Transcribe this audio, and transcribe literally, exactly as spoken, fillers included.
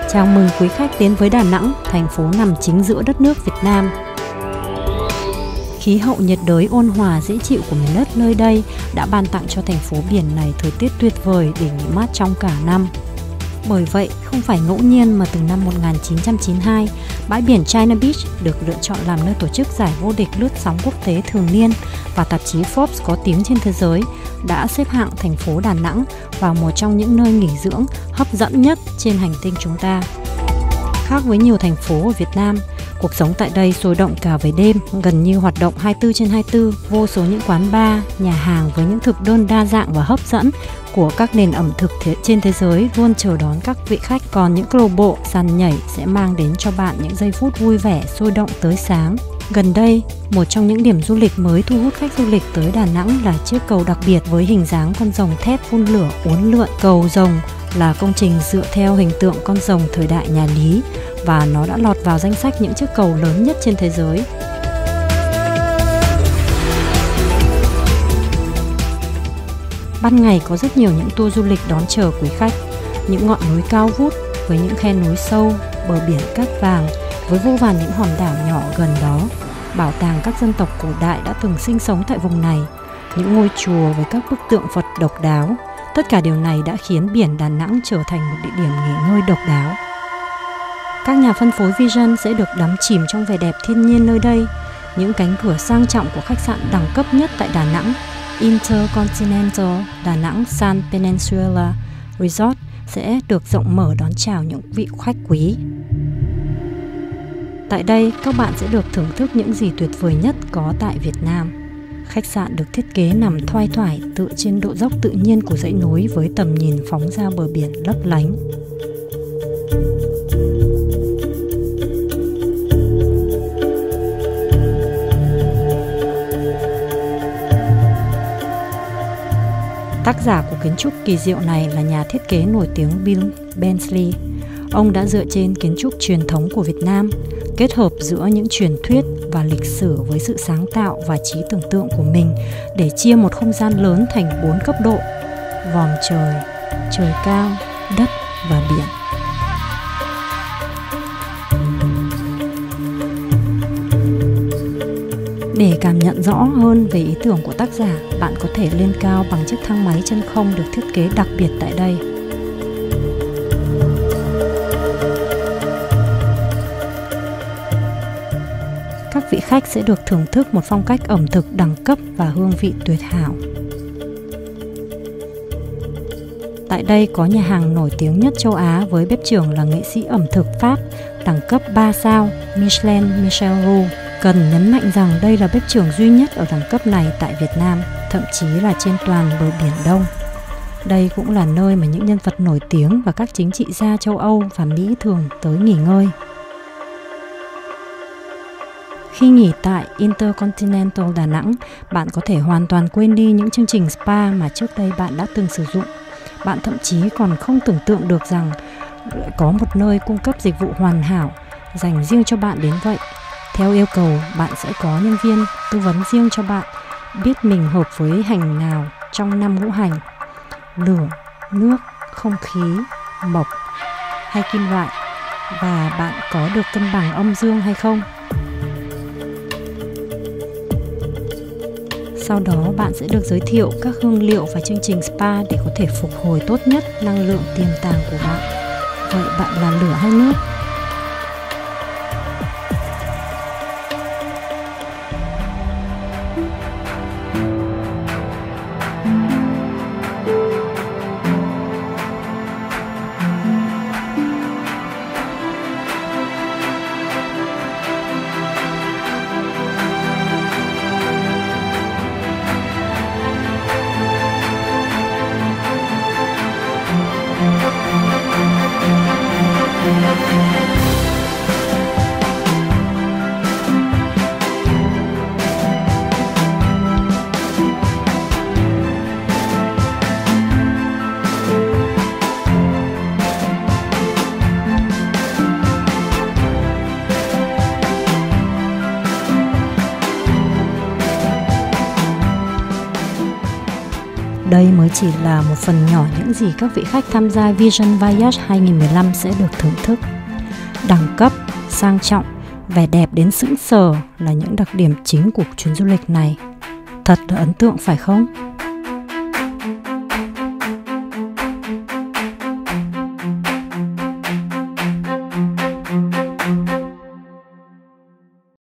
Chào mừng quý khách đến với Đà Nẵng, thành phố nằm chính giữa đất nước Việt Nam. Khí hậu nhiệt đới ôn hòa dễ chịu của miền đất nơi đây đã ban tặng cho thành phố biển này thời tiết tuyệt vời để nghỉ mát trong cả năm. Bởi vậy, không phải ngẫu nhiên mà từ năm một nghìn chín trăm chín mươi hai, bãi biển China Beach được lựa chọn làm nơi tổ chức giải vô địch lướt sóng quốc tế thường niên và tạp chí Forbes có tiếng trên thế giới đã xếp hạng thành phố Đà Nẵng vào một trong những nơi nghỉ dưỡng hấp dẫn nhất trên hành tinh chúng ta. Khác với nhiều thành phố ở Việt Nam, cuộc sống tại đây sôi động cả về đêm, gần như hoạt động hai mươi tư trên hai mươi tư, vô số những quán bar, nhà hàng với những thực đơn đa dạng và hấp dẫn của các nền ẩm thực trên thế giới luôn chờ đón các vị khách. Còn những câu lạc bộ, sàn nhảy sẽ mang đến cho bạn những giây phút vui vẻ, sôi động tới sáng. Gần đây, một trong những điểm du lịch mới thu hút khách du lịch tới Đà Nẵng là chiếc cầu đặc biệt với hình dáng con rồng thép phun lửa uốn lượn. Cầu rồng là công trình dựa theo hình tượng con rồng thời đại nhà Lý và nó đã lọt vào danh sách những chiếc cầu lớn nhất trên thế giới. Ban ngày có rất nhiều những tour du lịch đón chờ quý khách, những ngọn núi cao vút với những khe núi sâu, bờ biển cát vàng với vô vàn những hòn đảo nhỏ gần đó, bảo tàng các dân tộc cổ đại đã từng sinh sống tại vùng này, những ngôi chùa với các bức tượng Phật độc đáo. Tất cả điều này đã khiến biển Đà Nẵng trở thành một địa điểm nghỉ ngơi độc đáo. Các nhà phân phối Vision sẽ được đắm chìm trong vẻ đẹp thiên nhiên nơi đây. Những cánh cửa sang trọng của khách sạn đẳng cấp nhất tại Đà Nẵng, Intercontinental Đà Nẵng Sun Peninsula Resort sẽ được rộng mở đón chào những vị khách quý. Tại đây, các bạn sẽ được thưởng thức những gì tuyệt vời nhất có tại Việt Nam. Khách sạn được thiết kế nằm thoai thoải tựa trên độ dốc tự nhiên của dãy núi với tầm nhìn phóng ra bờ biển lấp lánh. Tác giả của kiến trúc kỳ diệu này là nhà thiết kế nổi tiếng Bill Bensley. Ông đã dựa trên kiến trúc truyền thống của Việt Nam, kết hợp giữa những truyền thuyết và lịch sử với sự sáng tạo và trí tưởng tượng của mình để chia một không gian lớn thành bốn cấp độ: vòm trời, trời cao, đất và biển. Để cảm nhận rõ hơn về ý tưởng của tác giả, bạn có thể lên cao bằng chiếc thang máy chân không được thiết kế đặc biệt tại đây. Các vị khách sẽ được thưởng thức một phong cách ẩm thực đẳng cấp và hương vị tuyệt hảo. Tại đây có nhà hàng nổi tiếng nhất châu Á với bếp trưởng là nghệ sĩ ẩm thực Pháp đẳng cấp ba sao Michelin Michel Roux. Cần nhấn mạnh rằng đây là bếp trưởng duy nhất ở đẳng cấp này tại Việt Nam, thậm chí là trên toàn bờ Biển Đông. Đây cũng là nơi mà những nhân vật nổi tiếng và các chính trị gia châu Âu và Mỹ thường tới nghỉ ngơi. Khi nghỉ tại Intercontinental Đà Nẵng, bạn có thể hoàn toàn quên đi những chương trình spa mà trước đây bạn đã từng sử dụng. Bạn thậm chí còn không tưởng tượng được rằng có một nơi cung cấp dịch vụ hoàn hảo dành riêng cho bạn đến vậy. Theo yêu cầu, bạn sẽ có nhân viên tư vấn riêng cho bạn, biết mình hợp với hành nào trong năm ngũ hành: lửa, nước, không khí, mộc hay kim loại, và bạn có được cân bằng âm dương hay không. Sau đó bạn sẽ được giới thiệu các hương liệu và chương trình spa để có thể phục hồi tốt nhất năng lượng tiềm tàng của bạn. Vậy bạn là lửa hay nước? Đây mới chỉ là một phần nhỏ những gì các vị khách tham gia Vision Voyage hai không một lăm sẽ được thưởng thức. Đẳng cấp, sang trọng, vẻ đẹp đến sững sờ là những đặc điểm chính của chuyến du lịch này. Thật là ấn tượng phải không?